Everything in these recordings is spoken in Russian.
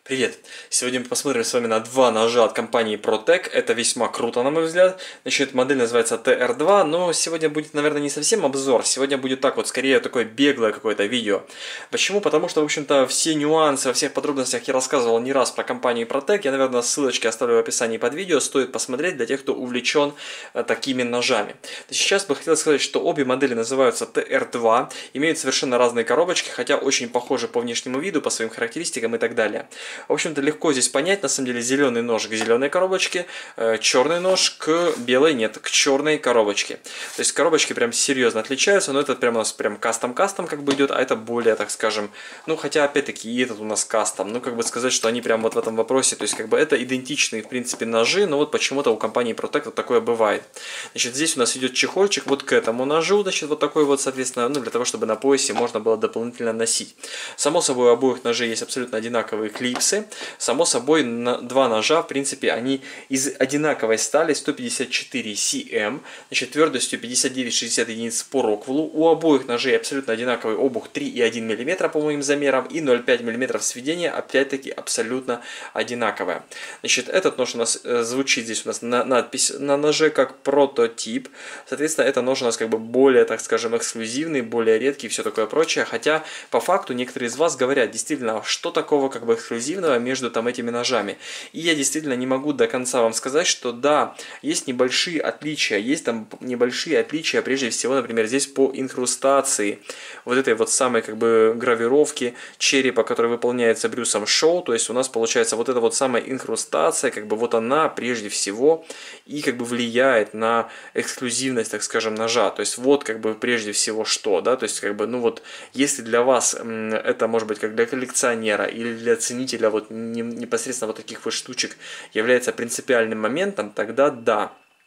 Привет! Сегодня мы посмотрим с вами на два ножа от компании ProTech. Это весьма круто, на мой взгляд. Значит, модель называется TR2, но сегодня будет, наверное, не совсем обзор. Сегодня будет так вот, скорее такое беглое какое-то видео. Почему? Потому что, в общем-то, все нюансы, во всех подробностях я рассказывал не раз про компанию ProTech. Я, наверное, ссылочки оставлю в описании под видео. Стоит посмотреть для тех, кто увлечен такими ножами. Сейчас бы хотел сказать, что обе модели называются TR2, имеют совершенно разные коробочки, хотя очень похожи по внешнему виду, по своим характеристикам и так далее. В общем-то, легко здесь понять, на самом деле, зеленый нож к зеленой коробочке, черный нож к белой, нет, к черной коробочке. То есть коробочки прям серьезно отличаются, но этот прям у нас прям кастом-кастом как бы идет, а это более, так скажем, ну, хотя, опять-таки, и этот у нас кастом, ну, как бы сказать, что они прям вот в этом вопросе, то есть, как бы, это идентичные, в принципе, ножи, но вот почему-то у компании ProTech вот такое бывает. Значит, здесь у нас идет чехольчик вот к этому ножу, значит, вот такой вот, соответственно, ну, для того, чтобы на поясе можно было дополнительно носить. Само собой, у обоих ножей есть абсолютно одинаковые клипсы. Само собой, два ножа, в принципе, они из одинаковой стали 154 cm, значит, твердостью 59-60 единиц по Роквеллу. У обоих ножей абсолютно одинаковый обух 3,1 мм по моим замерам и 0,5 мм сведения, опять-таки, абсолютно одинаковая. Значит, этот нож у нас звучит здесь у нас надпись на ноже как прототип. Соответственно, это нож у нас как бы более, так скажем, эксклюзивный, более редкий и все такое прочее. Хотя, по факту, некоторые из вас говорят, действительно, что такого как бы эксклюзивного между там этими ножами. И я действительно не могу до конца вам сказать, что да, есть небольшие отличия, есть там небольшие отличия, прежде всего, например, здесь по инкрустации вот этой вот самой как бы гравировки черепа, которая выполняется Брюсом Шоу, то есть у нас получается вот эта вот самая инкрустация, как бы вот она прежде всего и как бы влияет на эксклюзивность, так скажем, ножа, то есть вот как бы прежде всего что, да, то есть как бы, ну вот, если для вас это может быть как для коллекционера или для ценителя вот непосредственно вот таких вот штучек является принципиальным моментом, тогда да.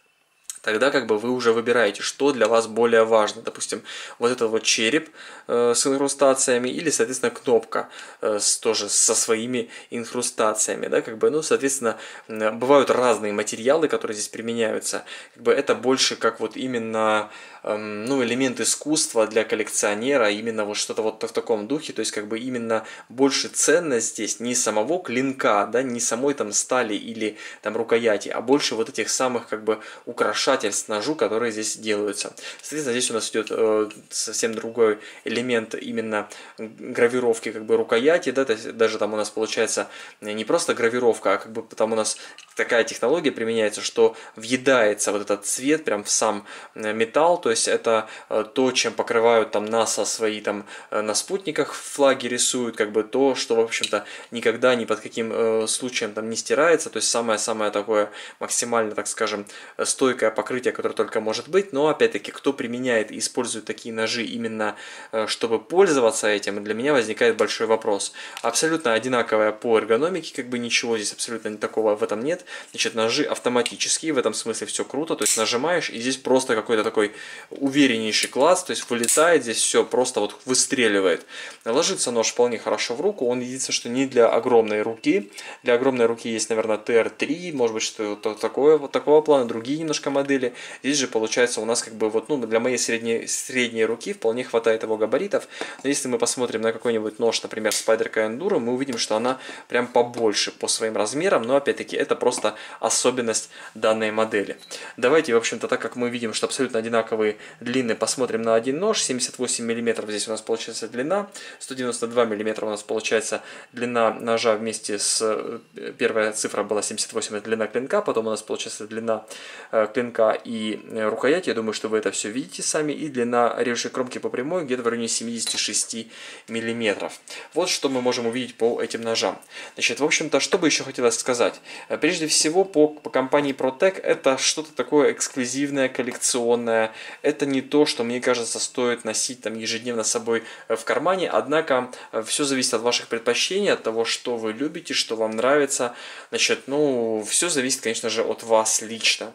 Тогда как бы вы уже выбираете, что для вас более важно. Допустим, вот этот вот череп с инкрустациями или, соответственно, кнопка тоже со своими инкрустациями. Да, как бы, ну, соответственно, бывают разные материалы, которые здесь применяются. Как бы это больше как вот именно ну, элемент искусства для коллекционера, именно вот что-то вот в таком духе, то есть как бы именно больше ценность здесь не самого клинка, да, не самой там стали или там рукояти, а больше вот этих самых как бы украшательств ножу, которые здесь делаются. Соответственно, здесь у нас идет совсем другой элемент именно гравировки как бы рукояти, да, то есть даже там у нас получается не просто гравировка, а как бы там у нас такая технология применяется, что въедается вот этот цвет прям в сам металл, то есть это то, чем покрывают там НАСА свои там на спутниках флаги рисуют, как бы то, что в общем-то никогда ни под каким случаем там не стирается, то есть самое-самое такое максимально, так скажем, стойкое покрытие, которое только может быть, но опять-таки, кто применяет и использует такие ножи именно чтобы пользоваться этим, для меня возникает большой вопрос. Абсолютно одинаковая по эргономике, как бы ничего здесь абсолютно такого в этом нет, значит, ножи автоматические, в этом смысле все круто, то есть нажимаешь и здесь просто какой-то такой увереннейший класс, то есть вылетает здесь все, просто вот выстреливает. Ложится нож вполне хорошо в руку, он единственное, что не для огромной руки. Для огромной руки есть, наверное, TR3, может быть, что-то такое, вот такого плана, другие немножко модели. Здесь же получается у нас как бы вот, ну, для моей средней руки вполне хватает его габаритов. Но если мы посмотрим на какой-нибудь нож, например, Spyderco Enduro, мы увидим, что она прям побольше по своим размерам, но опять-таки это просто особенность данной модели. Давайте, в общем-то, так как мы видим, что абсолютно одинаковые длины, посмотрим на один нож. 78 мм здесь у нас получается длина, 192 мм у нас получается длина ножа вместе с... Первая цифра была 78, это длина клинка, потом у нас получается длина клинка и рукояти. Я думаю, что вы это все видите сами. И длина режущей кромки по прямой где-то в районе 76 мм. Вот что мы можем увидеть по этим ножам. Значит, в общем-то, что бы еще хотелось сказать. Прежде всего, по компании ProTech это что-то такое эксклюзивное, коллекционное. Это не то, что, мне кажется, стоит носить там ежедневно с собой в кармане. Однако, все зависит от ваших предпочтений, от того, что вы любите, что вам нравится. Значит, ну, все зависит, конечно же, от вас лично.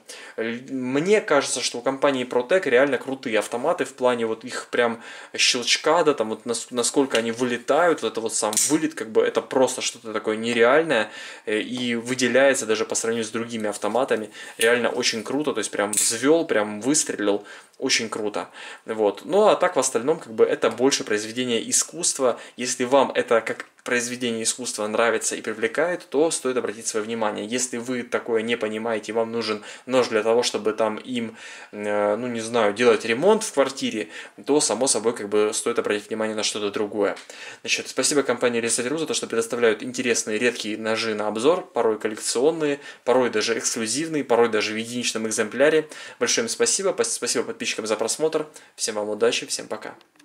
Мне кажется, что у компании ProTech реально крутые автоматы в плане вот их прям щелчка, да, там вот насколько они вылетают, вот это вот сам вылет, как бы это просто что-то такое нереальное и выделяется даже по сравнению с другими автоматами. Реально очень круто, то есть прям взвел, прям выстрелил, очень круто. Вот. Ну а так в остальном как бы это больше произведение искусства. Если вам это как произведение искусства нравится и привлекает, то стоит обратить свое внимание. Если вы такое не понимаете, вам нужен нож для того, чтобы там им, ну не знаю, делать ремонт в квартире, то само собой как бы стоит обратить внимание на что-то другое. Значит, спасибо компании Reset.ru за то, что предоставляют интересные редкие ножи на обзор, порой коллекционные, порой даже эксклюзивные, порой даже в единичном экземпляре. Большое им спасибо, спасибо подписчикам за просмотр, всем вам удачи, всем пока.